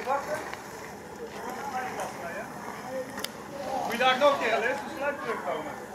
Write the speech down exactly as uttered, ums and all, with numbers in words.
even wachten. Moet je daar nog een keer, Les? De sluit terugkomen.